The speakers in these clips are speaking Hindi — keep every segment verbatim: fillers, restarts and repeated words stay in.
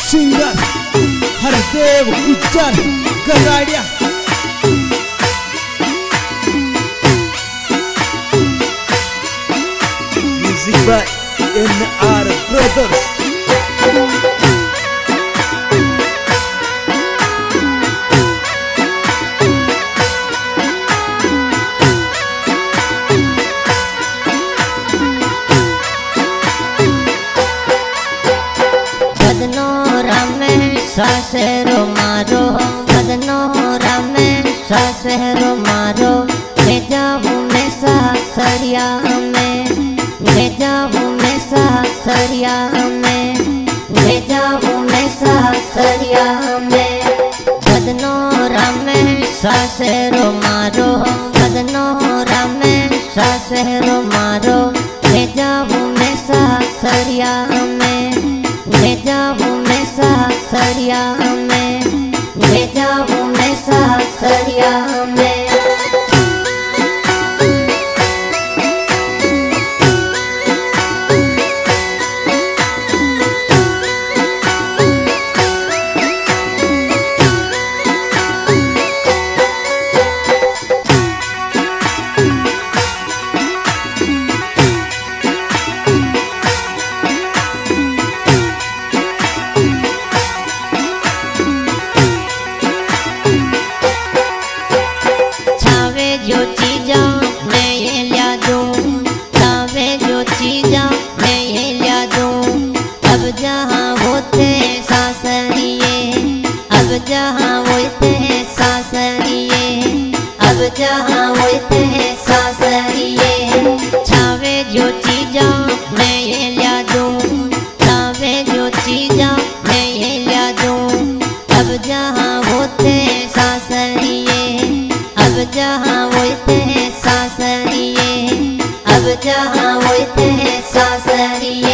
Singer Hardev Gujjar Garadiya. Music by N R brothers. सासेरो मारो बदनोरा में सासेरो मारो ले जाऊँ मैं सासरिया में ले जाऊँ मैं सासरिया में ले जाऊँ मैं सासरिया में बदनोरा में सासेरो मारो बदनोरा में सासेरो मारो ले जाऊँ मैं सासरिया में ले जाऊँ मैं सासरिया में ले जाऊँ मैं सासरिया में। जो चीज़ा मैं ये लिया दूँ तावे जो चीज़ा मैं ये लिया दूँ अब जहाँ होते सासरिये अब जहाँ होते सासरिये अब जहाँ होते सासरिये छावे जो चीज़ा मैं ये लिया दूँ तावे जो चीज़ा मैं ये लिया दूँ अब जहाँ होते सासरिये अब जहाँ होते हैं सासरिये अब जहाँ होते हैं सासरिये।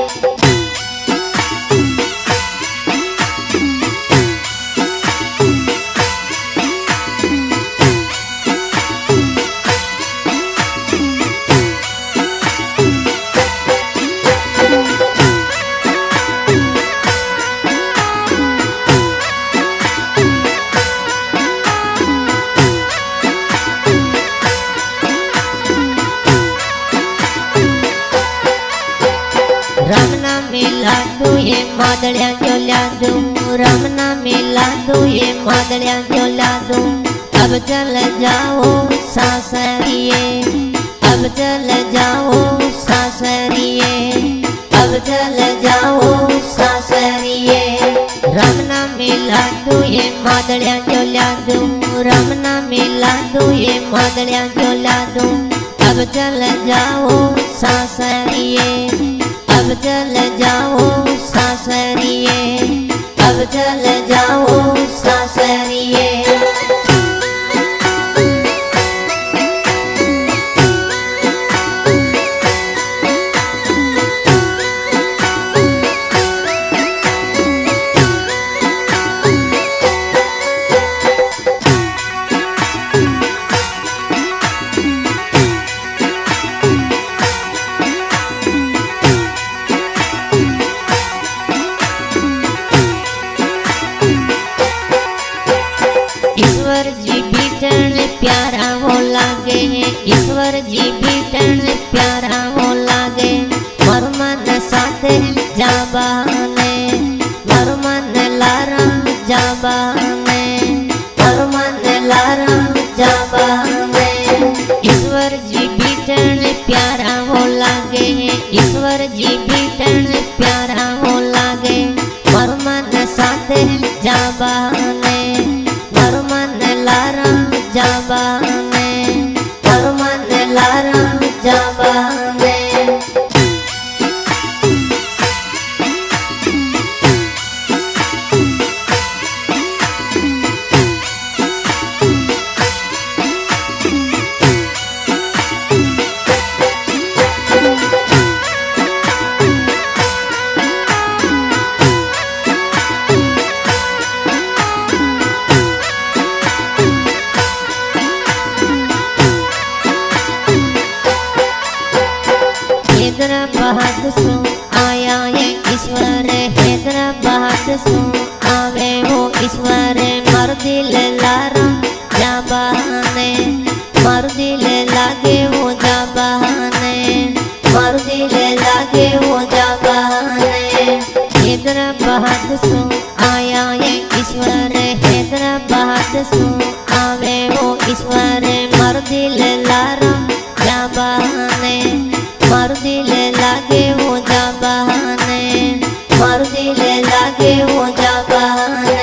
रमना मिला दू ये मादड़िया जो ला दूँ रमना मिला दू ये मादड़िया जो ला दूँ अब चल जाओ सासरिये अब चल जाओ सासरिये अब चल जाओ सासरिये रमना मिला दू ये मादड़िया जो ला दूँ रमना मिला दू ये मादड़िया जो ला दूँ अब चल जाओ सासरिये अब चल जाओ सासरिये अब चल जाओ सासरिये। बाद सो आवे वो ईश्वर मार दिल लारा जा बहाने मार दिल लागे वो जा बहाने मार दिल लागे वो जा बहाने हैदराबाद सो आया ये ईश्वर हैदराबाद सो आवे वो ईश्वर मार दिल लारा जा बहाने मार दिल लागे वो जा बहाने मार दिल लागे वो जा बहाने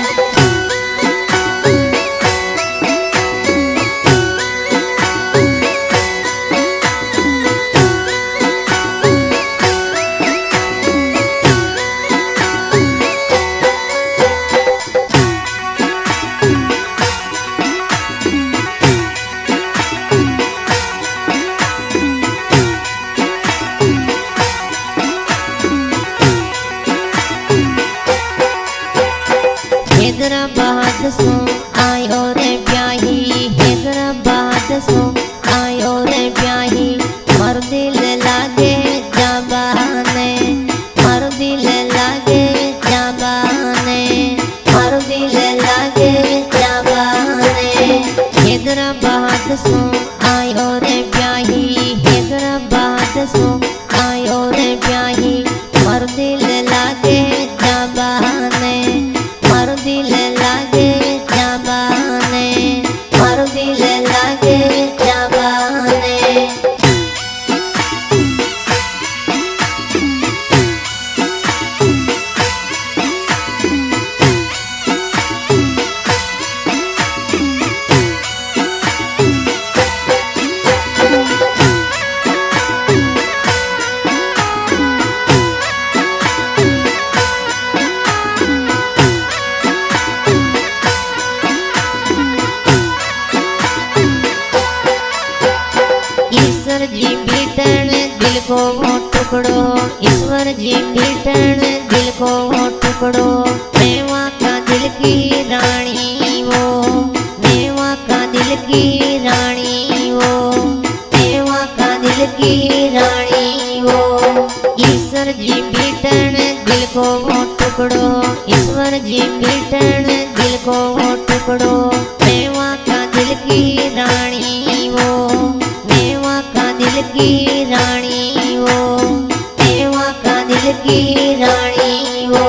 हैदराबाद सो आयो रे ब्याही हैदराबाद सो आयो रे ब्याही मर दिल लागे जा बहाने मर दिल लागे जा बहाने मर दिल लागे जा बहाने हैदराबाद सो आयो रे ब्याही हैदराबाद सो आयो रे ब्याही मर दिल लागे जा बहाने मर दिल लागे जा बहाने मर दिल लागे जा बहाने ईश्वर जी बीटन दिल को वो टुकड़ो ईश्वर जी बीटन दिल को वो टुकड़ो मेवा का दिल की रानी वो मेवा का दिल की रानी वो मेवा का दिल की रानी वो ईश्वर जी बीटन दिल को वो टुकड़ो ईश्वर जी बीटन दिल को वो टुकड़ो मेवा का दिल की रानी वो मेवा का दिल की रानी वो मेवा का दिल की रानी वो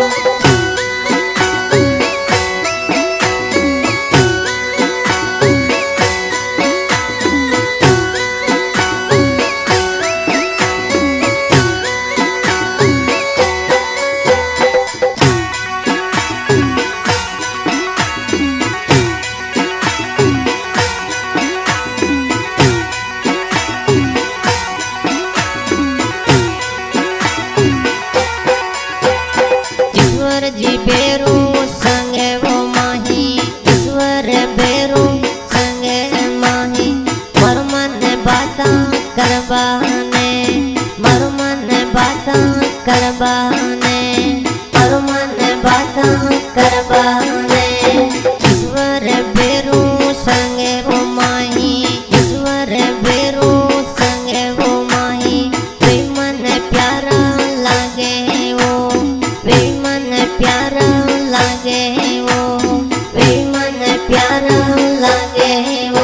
ईश्वर जी बेरू संगे वो माही ईश्वर बेरू संगे माही मर मन बाता कर बहाने मर मन बाता कर बहाने मर मन बाता कर बहाने ईश्वर बेरू संगे वो माही ईश्वर बेरू संगे वो माही वे मन प्यारा लागे वो वे मन प्यारा लागे वो वे मन प्यारा लागे वो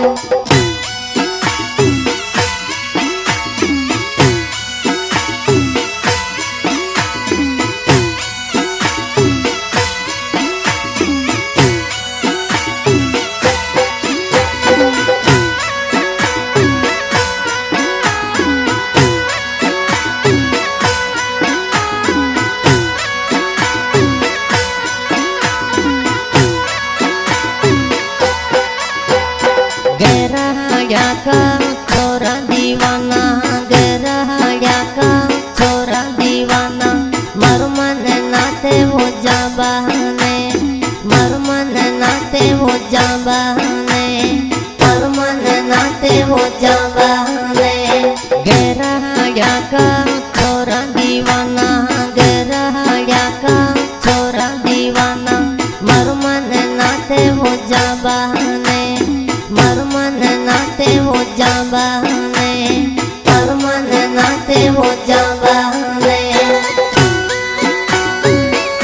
गहराया का छोरा दीवाना गहराया का छोरा दीवाना मर मन नाते हो जा बहाने मर मन नाते हो जा बहाने मर मन नाते हो जा बहाने गहराया का छोरा दीवाना गहराया का छोरा दीवाना मर मन नाते हो जा बहाने मर मन नाते हो जा बहाने मर मन नाते हो जा बहाने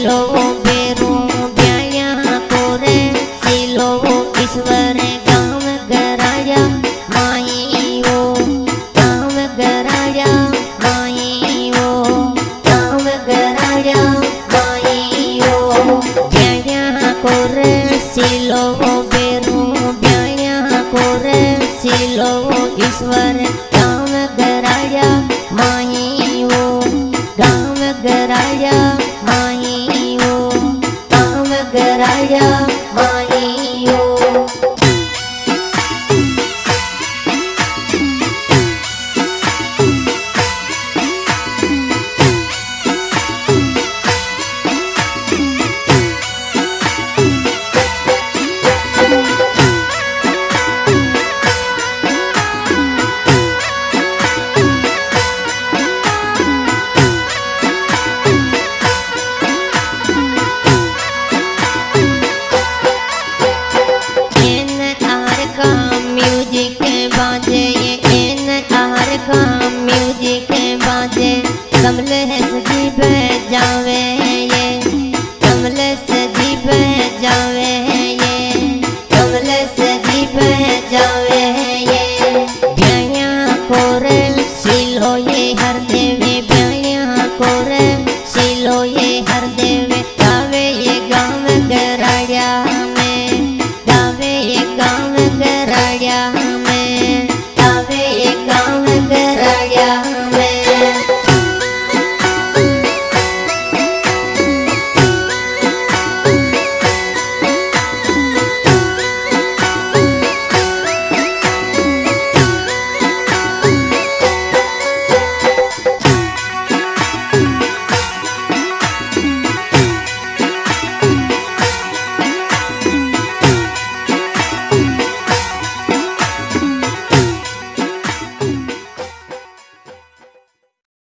सिलो बेरू ब्याया कोरे सिलो ईश्वर गाँव गराया माई वो गाँव गराया माई वो गाँव गराया माई वो ब्याया कोरे सिलो बेरू ब्याया कोरे सिलो ईश्वर गाँव गराया माई वो गाँव गराया माई वो गाँव गराया